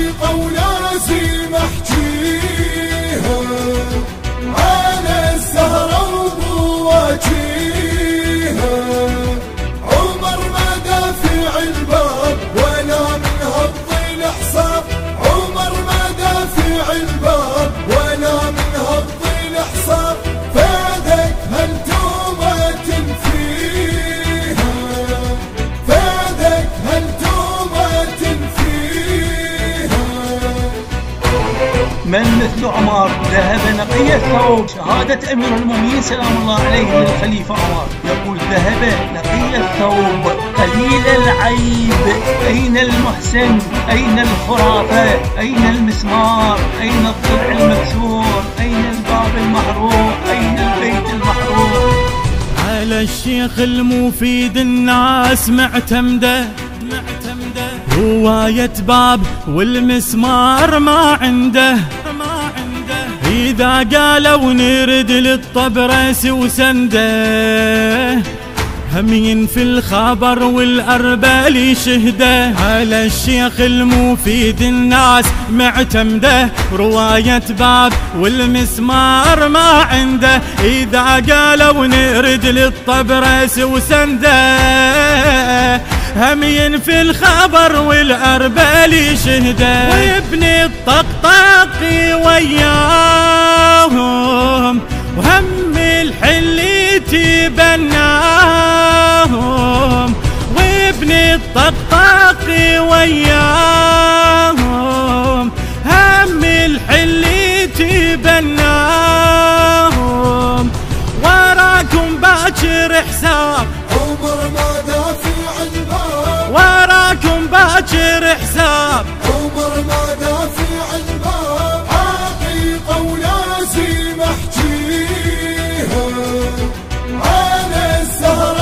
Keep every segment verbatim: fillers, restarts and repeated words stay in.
حقيقة ولازم احجيها على الزهرة وبواجيها. عمر ما دافع الباب ولا من هض الحصاب، عمر ما دافع الباب ولا من هض الحصاب. فادك هل تومة فيها، فادك هل تومة فيها. من مثل عمر ذهب نقي الثوب، شهادة أمير المؤمنين سلام الله عليه للخليفة عمر، يقول ذهب نقي الثوب قليل العيب. أين المحسن؟ أين الخرافة؟ أين المسمار؟ أين الضلع المكسور؟ أين الباب المحروق؟ أين البيت المحروق؟ على الشيخ المفيد الناس معتمده، معتمده رواية باب والمسمار ما عنده، ما عنده. إذا قالوا نرد للطبرس وسنده، همين في الخبر والأربال شهده. على الشيخ المفيد الناس معتمده، رواية باب والمسمار ما عنده. إذا قالوا نرد للطبرس وسنده، همين في الخبر والأربال شهده. وابن الطقطق وياهم وهم الحل تبناهم، وابن الطقطق وياهم هم الحل تبناهم. وراكم باكر حساب، عمر ما دافع الباب، وراكم باكر حساب، عمر ما دافع الباب. حقيقة ولازم احجيها على الزهرة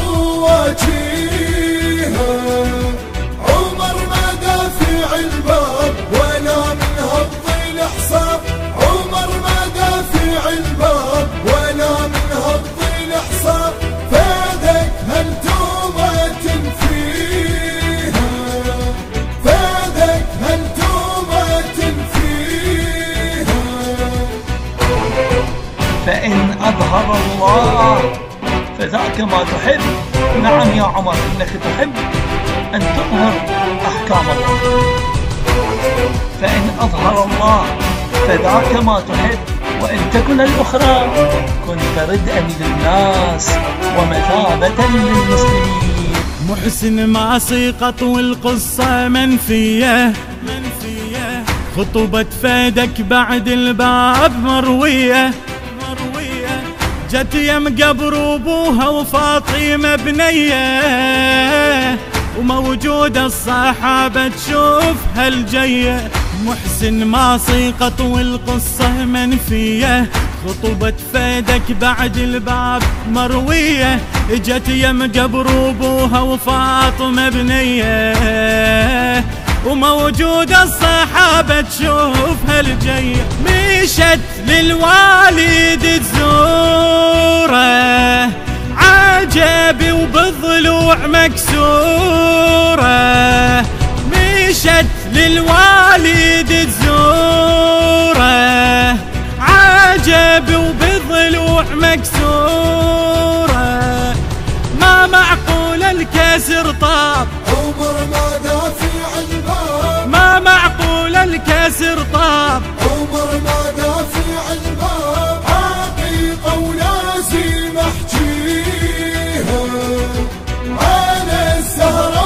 وبواجيها. عمر ما دافع الباب ولا من هض الحصاب، عمر ما دافع الباب ولا من هض الحصاب. فادك هل تومة فيها، فادك هل تومة فيها. فإن أظهر الله فذاك ما تحب. نعم يا عمر، إنك تحب أن تظهر أحكام الله. فإن أظهر الله فذاك ما تحب، وإن تكن الأخرى كنت ردءا للناس ومثابة للمسلمين. محسن ما سقط والقصة منفية، منفية. خطوبة فادك بعد الباب مروية، مروية. جت يم قبر ابوها وفاطمة بنية، وموجودة الصحابة تشوفها الجية. محسن ما سقط والقصة منفية، خطوبة فادك بعد الباب مروية. جت يم قبر ابوها وفاطمة بنية، وموجودة الصحابة تشوفها الجية. مشت للوالد تزوره، عجبي وبالضلوع مكسورة. مشت للوالد تزوره، عجبي وبالضلوع مكسورة. ما معقول الكسر طاب، عمر ما دافع الباب، ما معقول الكسر طاب، عمر ما دافع الباب. حقيقة ولازم احجيها على الزهرة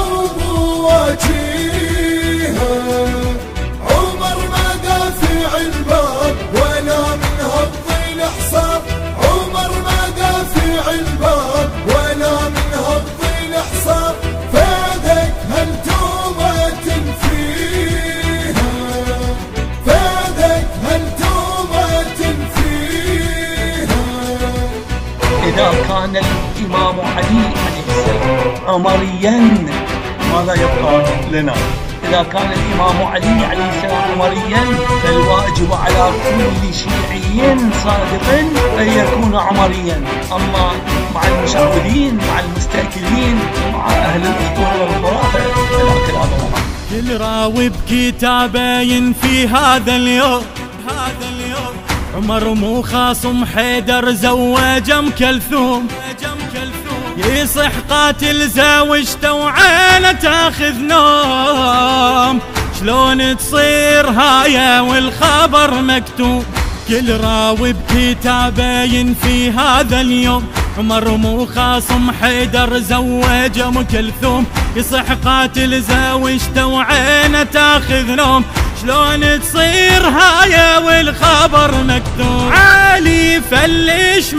وبواجيها. عمر ما دافع الباب ولا من هض الحصاب، عمر ما دافع الباب ولا من هض الحصاب. فادك هل تومة فيها، فادك هل تومة فيها. إذا كان الإمام علي عليه السلام عمريا ماذا يبقى لنا؟ إذا كان الإمام علي عليه السلام عمريا فالواجب على كل شيعي صادق أن يكون عمريا. أما مع المشعوذين، مع المستأكلين، مع أهل الأسطورة والخرافة فلا كلام. كل راوي بكتابه ينفي هذا اليوم هذا اليوم عمر مو خاصم حيدر زوج ام كلثوم يصح قاتل زاوجته وعينه تاخذ نوم شلون تصير هاي والخبر مكتوب كل راوي بكتابه ينفي هذا اليوم عمر مو خاصم حيدر زوج ام كلثوم يصح قاتل زاوجته وعينه تاخذ نوم شلون تصير هاي والخبر مكتوب علي فلش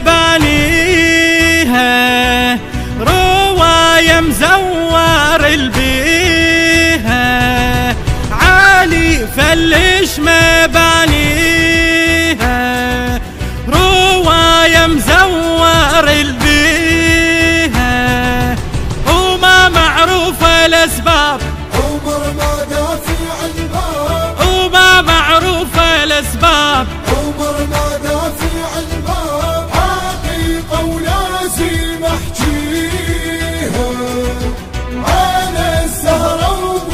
مبانيها رواية مزور البيها علي فلش مبانيها رواية مزور البيها وما معروفة الأسباب عمر ما دافع الباب وما معروفة الأسباب عمر ما دافع الباب حقيقة ولازم احجيها على الزهرة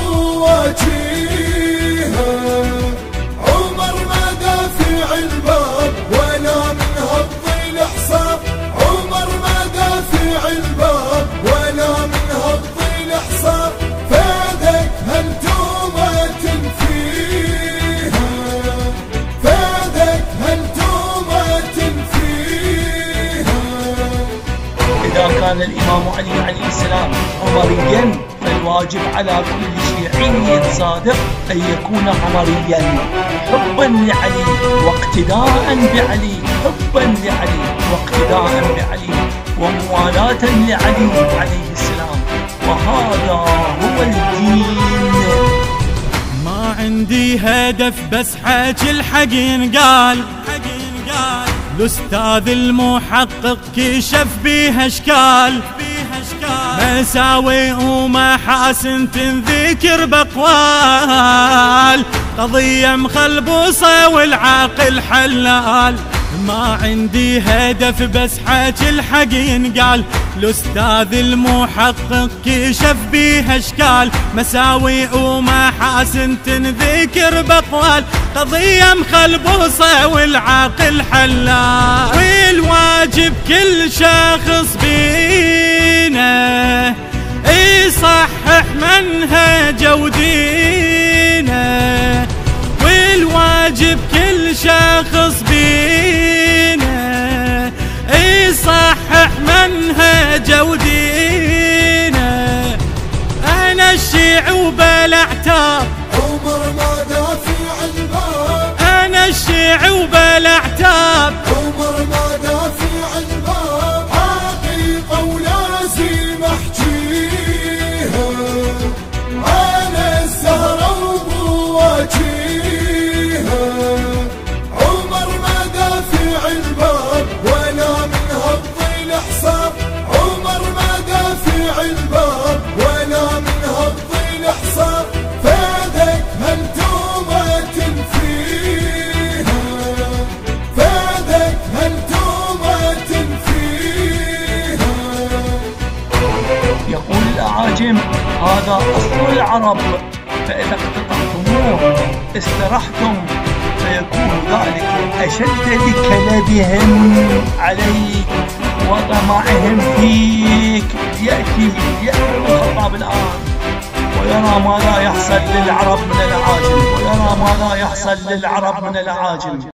وبواجيها عمر ما دافع الباب ولا من هالطيل حساب عمر ما دافع الباب ولا من هالطيل حساب فادك هالتومة تنفيها فادك هالتومة تنفيها إذا كان الإمام علي عليه السلام عمريا فالواجب على كل شيعي صادق أن يكون عمريا حبا لعلي واقتداء بعلي حبا لعلي واقتداء بعلي وموالاة لعلي عليه السلام وهذا هو الدين. ما عندي هدف بس حكي الحق ينقال الأستاذ المحقق كشف بيها اشكال مساوي ومحاسن تنذكر بقوال قضية مخلبوصة والعاقل حلال ما عندي هدف بس حكي الحق ينقال الأستاذ المحقق كشف بيها اشكال مساوي ومحاسن تنذكر بقوال قضية مخلبوصة والعاقل حلال والواجب كل شخص بينا يصحح منهجه ودينه والواجب كل شخص بينا يصحح منهجه ودينه انا الشيع وبلا اعتاب عمر ما دافع الباب انا الشيع وبلا اعتاب عمر ما دافع الباب حقيقة ولازم احجيها على الزهرة وبواجيها عمر ما دافع الباب ولا من هالطيل حساب عمر ما دافع الباب ولا من هالطيل حساب فادك هالتومة تنفيها فادك هالتومة تنفيها. يقول الأعاجم هذا أصل العرب فإذا اقتطعتموه استرحتم فيكون ذلك أشد لكلبهم عليك وطمعهم فيك. يأتي يأتي الخطاب الآن ويرى ما لا يحصل للعرب من الأعاجم ويرى ما لا يحصل للعرب من الأعاجم.